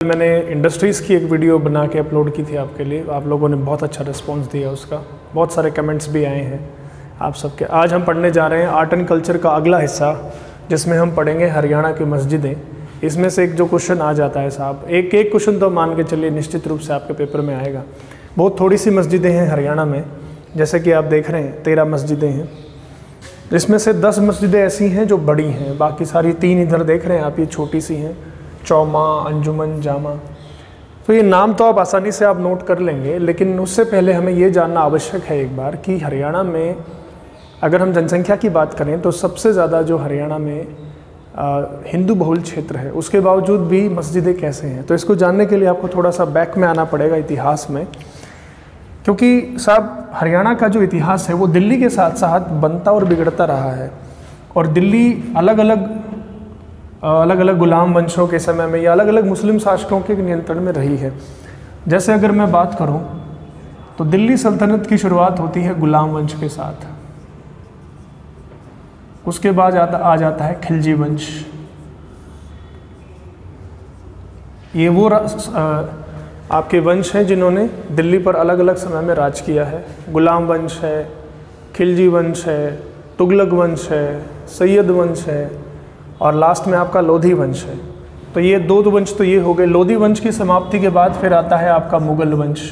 मैंने इंडस्ट्रीज़ की एक वीडियो बना के अपलोड की थी आपके लिए, आप लोगों ने बहुत अच्छा रिस्पांस दिया उसका, बहुत सारे कमेंट्स भी आए हैं आप सबके। आज हम पढ़ने जा रहे हैं आर्ट एंड कल्चर का अगला हिस्सा, जिसमें हम पढ़ेंगे हरियाणा की मस्जिदें। इसमें से एक जो क्वेश्चन आ जाता है साहब, एक क्वेश्चन तो मान के चलिए निश्चित रूप से आपके पेपर में आएगा। बहुत थोड़ी सी मस्जिदें हैं हरियाणा में, जैसे कि आप देख रहे हैं 13 मस्जिदें हैं, इसमें से 10 मस्जिदें ऐसी हैं जो बड़ी हैं, बाकी सारी 3 इधर देख रहे हैं आप, ये छोटी सी हैं, चौमा, अंजुमन, जामा। तो ये नाम तो आप आसानी से आप नोट कर लेंगे, लेकिन उससे पहले हमें ये जानना आवश्यक है एक बार कि हरियाणा में अगर हम जनसंख्या की बात करें तो सबसे ज़्यादा जो हरियाणा में हिंदू बहुल क्षेत्र है, उसके बावजूद भी मस्जिदें कैसे हैं। तो इसको जानने के लिए आपको थोड़ा सा बैक में आना पड़ेगा इतिहास में, क्योंकि साहब हरियाणा का जो इतिहास है वो दिल्ली के साथ साथ बनता और बिगड़ता रहा है। और दिल्ली अलग अलग गुलाम वंशों के समय में या अलग अलग मुस्लिम शासकों के नियंत्रण में रही है। जैसे अगर मैं बात करूं तो दिल्ली सल्तनत की शुरुआत होती है गुलाम वंश के साथ, उसके बाद आ जाता है खिलजी वंश। ये वो आपके वंश हैं जिन्होंने दिल्ली पर अलग अलग समय में राज किया है। गुलाम वंश है, खिलजी वंश है, तुगलक वंश है, सैयद वंश है, और लास्ट में आपका लोधी वंश है। तो ये 2 वंश तो ये हो गए। लोधी वंश की समाप्ति के बाद फिर आता है आपका मुगल वंश।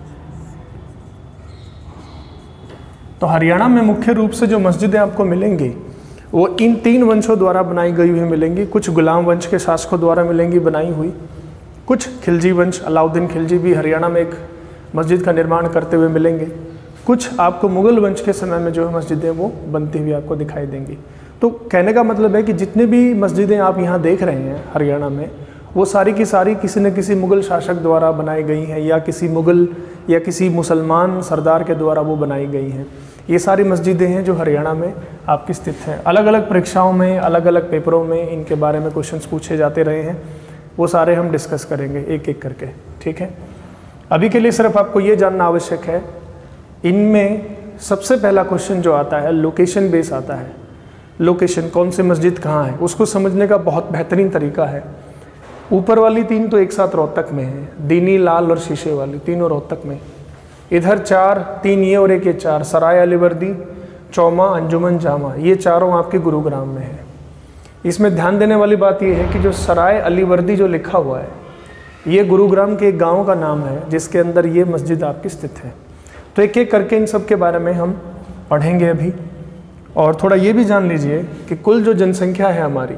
तो हरियाणा में मुख्य रूप से जो मस्जिदें आपको मिलेंगी वो इन 3 वंशों द्वारा बनाई गई हुई मिलेंगी। कुछ गुलाम वंश के शासकों द्वारा मिलेंगी बनाई हुई, कुछ खिलजी वंश, अलाउद्दीन खिलजी भी हरियाणा में एक मस्जिद का निर्माण करते हुए मिलेंगे, कुछ आपको मुगल वंश के समय में जो है मस्जिदें वो बनती हुई आपको दिखाई देंगी। तो कहने का मतलब है कि जितने भी मस्जिदें आप यहाँ देख रहे हैं हरियाणा में, वो सारी की सारी किसी न किसी मुगल शासक द्वारा बनाई गई हैं, या किसी मुगल या किसी मुसलमान सरदार के द्वारा वो बनाई गई हैं। ये सारी मस्जिदें हैं जो हरियाणा में आपकी स्थित हैं। अलग अलग परीक्षाओं में, अलग अलग पेपरों में इनके बारे में क्वेश्चंस पूछे जाते रहे हैं, वो सारे हम डिस्कस करेंगे एक एक करके, ठीक है। अभी के लिए सिर्फ आपको ये जानना आवश्यक है, इनमें सबसे पहला क्वेश्चन जो आता है लोकेशन बेस आता है। लोकेशन, कौन सी मस्जिद कहाँ है, उसको समझने का बहुत बेहतरीन तरीका है। ऊपर वाली 3 तो एक साथ रोहतक में है, दीनी, लाल और शीशे वाली, तीनों रोहतक में। इधर 4, 3 ये और 1 ये 4, सराय अलीवर्दी, चौमा, अंजुमन, जामा, ये चारों आपके गुरुग्राम में है। इसमें ध्यान देने वाली बात यह है कि जो सराय अलीवर्दी जो लिखा हुआ है, ये गुरुग्राम के एक गाँव का नाम है जिसके अंदर ये मस्जिद आपकी स्थित है। तो एक एक करके इन सब के बारे में हम पढ़ेंगे अभी। और थोड़ा ये भी जान लीजिए कि कुल जो जनसंख्या है हमारी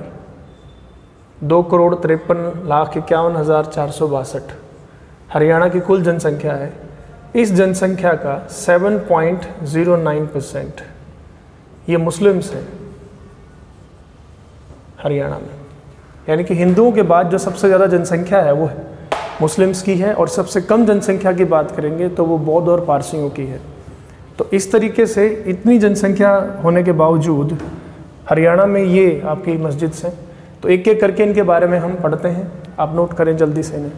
2,53,51,462 हरियाणा की कुल जनसंख्या है। इस जनसंख्या का 7.09% ये मुस्लिम्स हैं हरियाणा में, यानी कि हिंदुओं के बाद जो सबसे ज़्यादा जनसंख्या है वो मुस्लिम्स की है, और सबसे कम जनसंख्या की बात करेंगे तो वो बौद्ध और पारसियों की है। तो इस तरीके से इतनी जनसंख्या होने के बावजूद हरियाणा में ये आपकी मस्जिद हैं। तो एक एक करके इनके बारे में हम पढ़ते हैं, आप नोट करें जल्दी से इन्हें।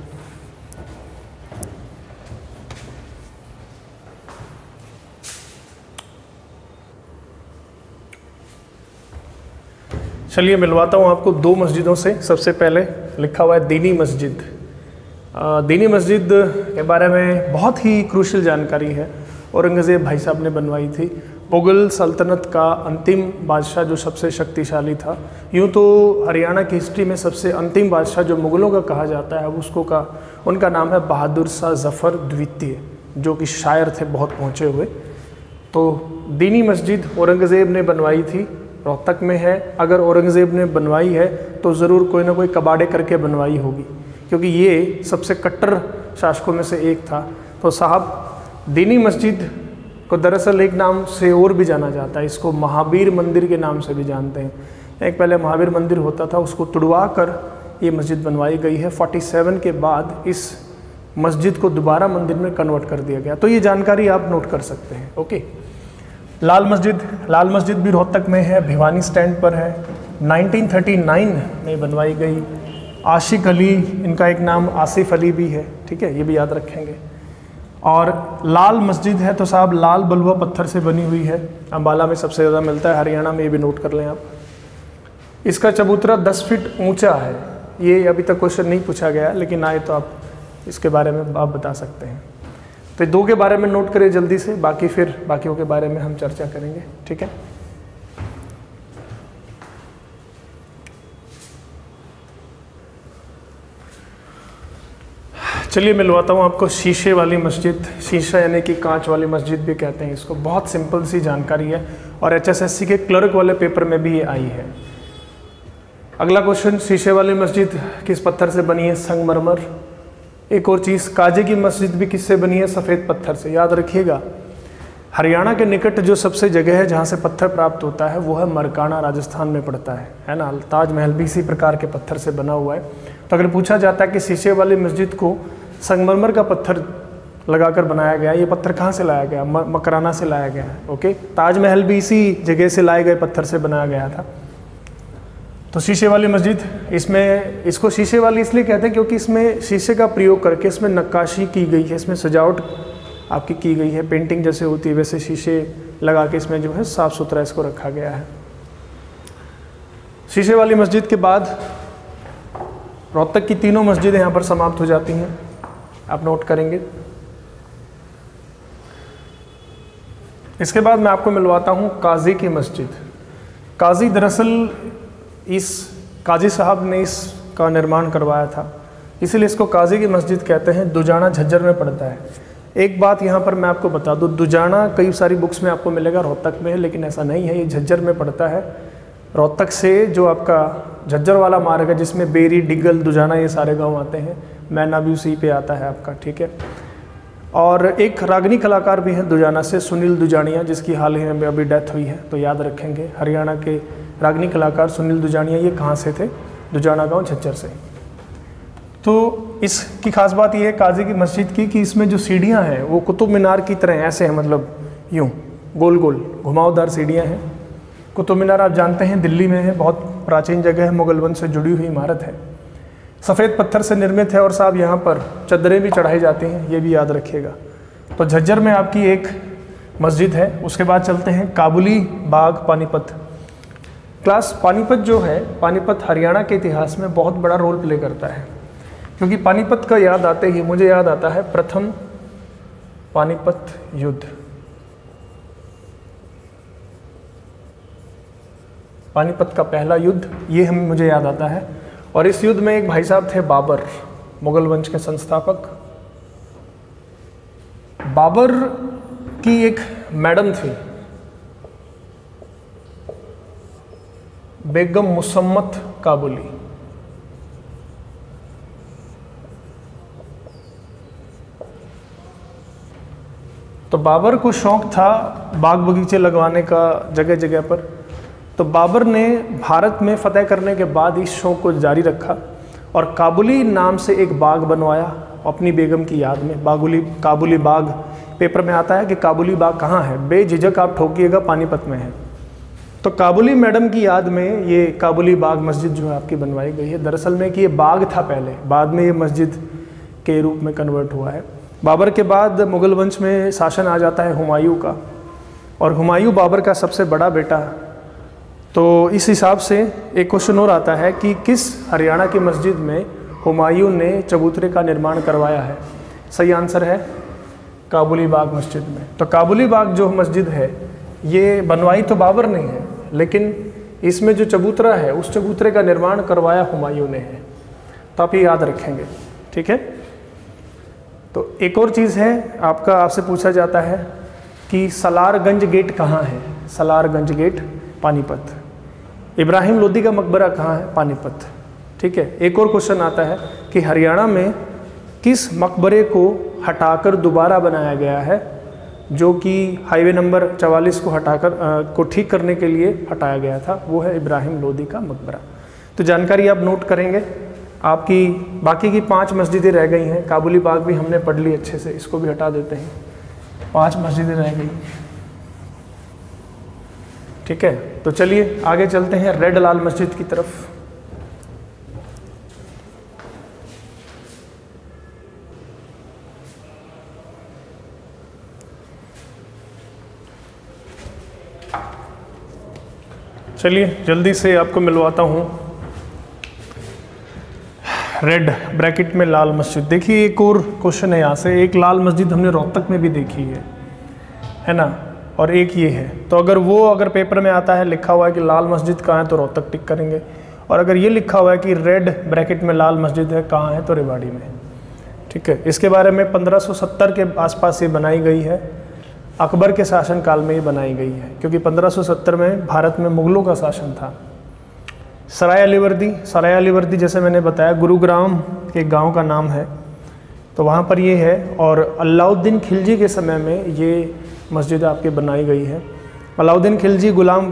चलिए मिलवाता हूँ आपको 2 मस्जिदों से। सबसे पहले लिखा हुआ है दीनी मस्जिद। दीनी मस्जिद के बारे में बहुत ही क्रूशियल जानकारी है, औरंगज़ेब भाई साहब ने बनवाई थी। मुगल सल्तनत का अंतिम बादशाह जो सबसे शक्तिशाली था, यूँ तो हरियाणा की हिस्ट्री में सबसे अंतिम बादशाह जो मुग़लों का कहा जाता है उनका नाम है बहादुर शाह ज़फ़र द्वितीय, जो कि शायर थे बहुत पहुँचे हुए। तो दीनी मस्जिद औरंगज़ेब ने बनवाई थी, रोहतक में है। अगर औरंगज़ेब ने बनवाई है तो ज़रूर कोई ना कोई कबाड़े करके बनवाई होगी, क्योंकि ये सबसे कट्टर शासकों में से एक था। तो साहब दीनी मस्जिद को दरअसल एक नाम से और भी जाना जाता है, इसको महावीर मंदिर के नाम से भी जानते हैं। एक पहले महावीर मंदिर होता था, उसको तुड़वा कर ये मस्जिद बनवाई गई है। 47 के बाद इस मस्जिद को दोबारा मंदिर में कन्वर्ट कर दिया गया। तो ये जानकारी आप नोट कर सकते हैं, ओके। लाल मस्जिद भी रोहतक में है, भिवानी स्टैंड पर है, 1939 में बनवाई गई। आशिक अली, इनका एक नाम आसिफ अली भी है, ठीक है, ये भी याद रखेंगे। और लाल मस्जिद है तो साहब लाल बलुआ पत्थर से बनी हुई है, अम्बाला में सबसे ज़्यादा मिलता है, हरियाणा में ये भी नोट कर लें आप। इसका चबूतरा 10 फीट ऊंचा है, ये अभी तक क्वेश्चन नहीं पूछा गया, लेकिन आए तो आप इसके बारे में आप बता सकते हैं। तो ये 2 के बारे में नोट करिए जल्दी से, बाकी फिर बाकियों के बारे में हम चर्चा करेंगे, ठीक है। चलिए मिलवाता हूँ आपको शीशे वाली मस्जिद। शीशा यानी कि कांच वाली मस्जिद भी कहते हैं इसको। बहुत सिंपल सी जानकारी है और HSSC के क्लर्क वाले पेपर में भी ये आई है। अगला क्वेश्चन, शीशे वाली मस्जिद किस पत्थर से बनी है? संगमरमर। एक और चीज़, काजे की मस्जिद भी किससे बनी है? सफ़ेद पत्थर से। याद रखिएगा, हरियाणा के निकट जो सबसे जगह है जहाँ से पत्थर प्राप्त होता है वो है मरकाना, राजस्थान में पड़ता है ना। ताजमहल भी इसी प्रकार के पत्थर से बना हुआ है। तो अगर पूछा जाता है कि शीशे वाली मस्जिद को संगमरमर का पत्थर लगाकर बनाया गया, ये पत्थर कहाँ से लाया गया? मकराना से लाया गया है। ओके, ताजमहल भी इसी जगह से लाए गए पत्थर से बनाया गया था। तो शीशे वाली मस्जिद, इसमें इसको शीशे वाली इसलिए कहते हैं क्योंकि इसमें शीशे का प्रयोग करके इसमें नक्काशी की गई है, इसमें सजावट आपकी की गई है, पेंटिंग जैसे होती है वैसे शीशे लगा के इसमें जो है साफ़ सुथरा इसको रखा गया है। शीशे वाली मस्जिद के बाद रोहतक की तीनों मस्जिदें यहाँ पर समाप्त हो जाती हैं, आप नोट करेंगे। इसके बाद मैं आपको मिलवाता हूँ काजी की मस्जिद। काजी दरअसल इस काजी साहब ने इसका निर्माण करवाया था, इसीलिए इसको काजी की मस्जिद कहते हैं। दुजाना झज्जर में पड़ता है। एक बात यहाँ पर मैं आपको बता दूँ, दुजाना कई सारी बुक्स में आपको मिलेगा रोहतक में है, लेकिन ऐसा नहीं है, ये झज्जर में पड़ता है। रोहतक से जो आपका झज्जर वाला मार्ग है जिसमें बेरी, डिगल, दुजाना ये सारे गांव आते हैं, मैना भी उसी पे आता है आपका, ठीक है। और एक रागनी कलाकार भी हैं दुजाना से, सुनील दुजानिया, जिसकी हाल ही में अभी डेथ हुई है, तो याद रखेंगे। हरियाणा के रागनी कलाकार सुनील दुजानिया, ये कहाँ से थे? दुजाना गांव, झज्जर से। तो इसकी खास बात ये है काजी की मस्जिद की कि इसमें जो सीढ़ियाँ हैं वो कुतुब मीनार की तरह ऐसे हैं, मतलब यूँ गोल गोल घुमावदार सीढ़ियाँ हैं। कुतुब मीनार आप जानते हैं दिल्ली में है, बहुत प्राचीन जगह है, मुगल वंश से जुड़ी हुई इमारत है, सफ़ेद पत्थर से निर्मित है और साहब यहाँ पर चद्दरें भी चढ़ाई जाती हैं, ये भी याद रखिएगा। तो झज्जर में आपकी एक मस्जिद है। उसके बाद चलते हैं काबुली बाग, पानीपत। क्लास, पानीपत जो है, पानीपत हरियाणा के इतिहास में बहुत बड़ा रोल प्ले करता है, क्योंकि पानीपत का याद आते ही मुझे याद आता है प्रथम पानीपत युद्ध। पानीपत का पहला युद्ध, ये हम मुझे याद आता है। और इस युद्ध में एक भाई साहब थे बाबर, मुगल वंश के संस्थापक। बाबर की एक मैडम थी बेगम मुसम्मत काबुली। तो बाबर को शौक था बाग बगीचे लगवाने का जगह जगह पर। तो बाबर ने भारत में फतह करने के बाद इस शौक को जारी रखा और काबुली नाम से एक बाग बनवाया अपनी बेगम की याद में। काबुली बाग पेपर में आता है कि काबुली बाग कहाँ है, बेझिझक आप ठोकिएगा, पानीपत में है। तो काबुली मैडम की याद में ये काबुली बाग मस्जिद जो है आपकी बनवाई गई है। दरअसल में कि ये बाग था पहले, बाद में ये मस्जिद के रूप में कन्वर्ट हुआ है। बाबर के बाद मुगल वंश में शासन आ जाता है हुमायूं का, और हुमायूं बाबर का सबसे बड़ा बेटा। तो इस हिसाब से एक क्वेश्चन और आता है कि किस हरियाणा की मस्जिद में हुमायूं ने चबूतरे का निर्माण करवाया है? सही आंसर है काबुली बाग मस्जिद में। तो काबुली बाग जो मस्जिद है ये बनवाई तो बाबर ने है, लेकिन इसमें जो चबूतरा है उस चबूतरे का निर्माण करवाया हुमायूं ने है। तो आप ये याद रखेंगे, ठीक है। तो एक और चीज़ है, आपसे पूछा जाता है कि सलारगंज गेट कहाँ है? सलारगंज गेट पानीपत। इब्राहिम लोदी का मकबरा कहाँ है? पानीपत, ठीक है। एक और क्वेश्चन आता है कि हरियाणा में किस मकबरे को हटाकर दोबारा बनाया गया है, जो कि हाईवे नंबर 44 को को ठीक करने के लिए हटाया गया था? वो है इब्राहिम लोदी का मकबरा। तो जानकारी आप नोट करेंगे। आपकी बाकी की 5 मस्जिदें रह गई हैं। काबुली बाग भी हमने पढ़ ली अच्छे से, इसको भी हटा देते हैं। 5 मस्जिदें रह गई, ठीक है। तो चलिए आगे चलते हैं रेड लाल मस्जिद की तरफ। चलिए जल्दी से आपको मिलवाता हूँ रेड ब्रैकेट में लाल मस्जिद। देखिए एक और क्वेश्चन है यहाँ से, एक लाल मस्जिद हमने रोहतक में भी देखी है ना, और एक ये है। तो अगर पेपर में आता है लिखा हुआ है कि लाल मस्जिद कहाँ है तो रोहतक टिक करेंगे, और अगर ये लिखा हुआ है कि रेड ब्रैकेट में लाल मस्जिद है कहाँ है तो रेवाड़ी में। ठीक है, इसके बारे में 1570 के आसपास ये बनाई गई है, अकबर के शासनकाल में ये बनाई गई है, क्योंकि 1570 में भारत में मुगलों का शासन था। सराय अलीवर्दी जैसे मैंने बताया गुरुग्राम के गांव का नाम है, तो वहाँ पर ये है। और अलाउद्दीन खिलजी के समय में ये मस्जिद आपके बनाई गई है। अलाउद्दीन खिलजी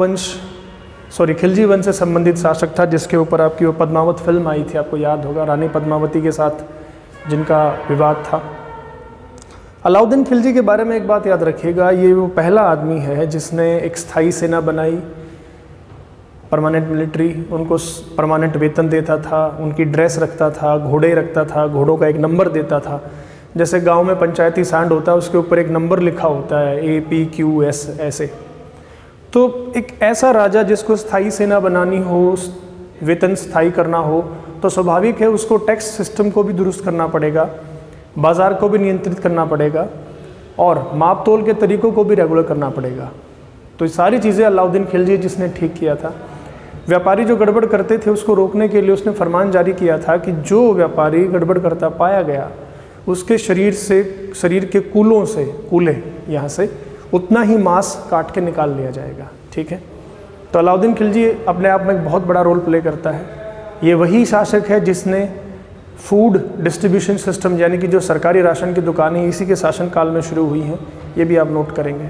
खिलजी वंश से संबंधित शासक था, जिसके ऊपर आपकी वो पद्मावत फिल्म आई थी, आपको याद होगा, रानी पद्मावती के साथ जिनका विवाद था। अलाउद्दीन खिलजी के बारे में एक बात याद रखिएगा, ये वो पहला आदमी है जिसने एक स्थायी सेना बनाई, परमानेंट मिलिट्री, उनको परमानेंट वेतन देता था, उनकी ड्रेस रखता था, घोड़े रखता था, घोड़ों का एक नंबर देता था। जैसे गांव में पंचायती सांड होता है, उसके ऊपर एक नंबर लिखा होता है APQS ऐसे। तो एक ऐसा राजा जिसको स्थायी सेना बनानी हो, वेतन स्थायी करना हो, तो स्वाभाविक है उसको टैक्स सिस्टम को भी दुरुस्त करना पड़ेगा, बाज़ार को भी नियंत्रित करना पड़ेगा, और माप तोल के तरीक़ों को भी रेगुलर करना पड़ेगा। तो ये सारी चीज़ें अलाउद्दीन खिलजी जिसने ठीक किया था। व्यापारी जो गड़बड़ करते थे उसको रोकने के लिए उसने फरमान जारी किया था कि जो व्यापारी गड़बड़ करता पाया गया उसके शरीर के कूले यहाँ से उतना ही मांस काट के निकाल लिया जाएगा। ठीक है, तो अलाउद्दीन खिलजी अपने आप में एक बहुत बड़ा रोल प्ले करता है। ये वही शासक है जिसने फूड डिस्ट्रीब्यूशन सिस्टम, यानी कि जो सरकारी राशन की दुकानें इसी के शासनकाल में शुरू हुई हैं, ये भी आप नोट करेंगे।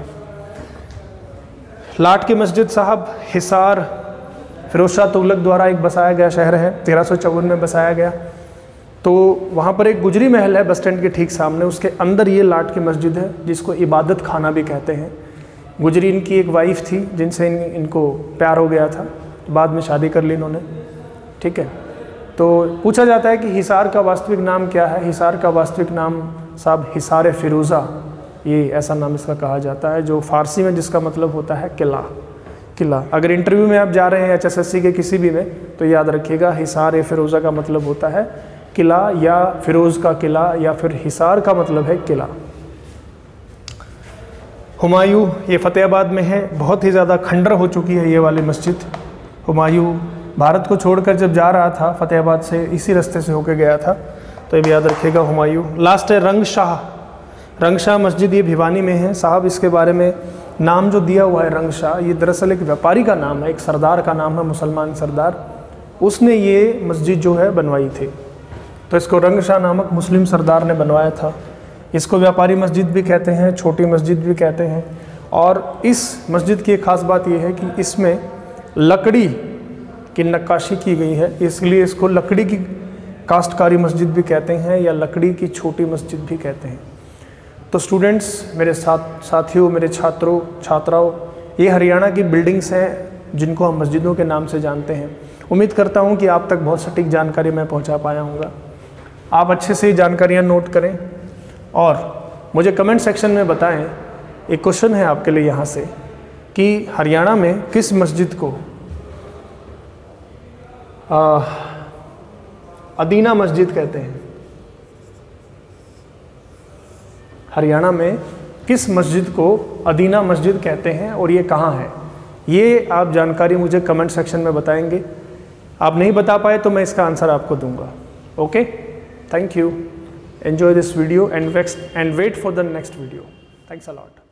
लाट की मस्जिद साहब हिसार फिरोज शाह तुगलक द्वारा एक बसाया गया शहर है, 1354 में बसाया गया। तो वहाँ पर एक गुजरी महल है बस स्टैंड के ठीक सामने, उसके अंदर ये लाट की मस्जिद है जिसको इबादत खाना भी कहते हैं। गुजरी इनकी एक वाइफ थी जिनसे इनको प्यार हो गया था, बाद में शादी कर ली इन्होंने। ठीक है, तो पूछा जाता है कि हिसार का वास्तविक नाम क्या है। हिसार का वास्तविक नाम साहब हिसार फिरोज़ा, ये ऐसा नाम इसका कहा जाता है, जो फ़ारसी में जिसका मतलब होता है किला। अगर इंटरव्यू में आप जा रहे हैं HSSC के किसी भी में, तो याद रखिएगा हिसार फिरोज़ा का मतलब होता है किला, या फिरोज़ का किला, या फिर हिसार का मतलब है किला। हुमायूं, ये फ़तेहाबाद में है, बहुत ही ज़्यादा खंडर हो चुकी है ये वाली मस्जिद। हुमायूं भारत को छोड़कर जब जा रहा था फ़तेहाबाद से, इसी रास्ते से होकर गया था, तो ये भी याद रखिएगा हुमायूं। लास्ट है रंगशाह मस्जिद, ये भिवानी में है साहब। इसके बारे में नाम जो दिया हुआ है रंगशाह, ये दरअसल एक व्यापारी का नाम है, एक सरदार का नाम है, मुसलमान सरदार, उसने ये मस्जिद जो है बनवाई थी। तो इसको रंगशाह नामक मुस्लिम सरदार ने बनवाया था। इसको व्यापारी मस्जिद भी कहते हैं, छोटी मस्जिद भी कहते हैं। और इस मस्जिद की एक ख़ास बात यह है कि इसमें लकड़ी की नक्काशी की गई है, इसलिए इसको लकड़ी की काश्तकारी मस्जिद भी कहते हैं, या लकड़ी की छोटी मस्जिद भी कहते हैं। तो स्टूडेंट्स, मेरे साथियों, मेरे छात्राओं, ये हरियाणा की बिल्डिंग्स हैं जिनको हम मस्जिदों के नाम से जानते हैं। उम्मीद करता हूँ कि आप तक बहुत सटीक जानकारी मैं पहुँचा पाया हूँगा। आप अच्छे से जानकारियाँ नोट करें और मुझे कमेंट सेक्शन में बताएं। एक क्वेश्चन है आपके लिए यहाँ से कि हरियाणा में किस मस्जिद को अदीना मस्जिद कहते हैं? हरियाणा में किस मस्जिद को अदीना मस्जिद कहते हैं और ये कहाँ है? ये आप जानकारी मुझे कमेंट सेक्शन में बताएंगे। आप नहीं बता पाए तो मैं इसका आंसर आपको दूंगा। Okay, thank you, enjoy this video and wait for the next video. Thanks a lot.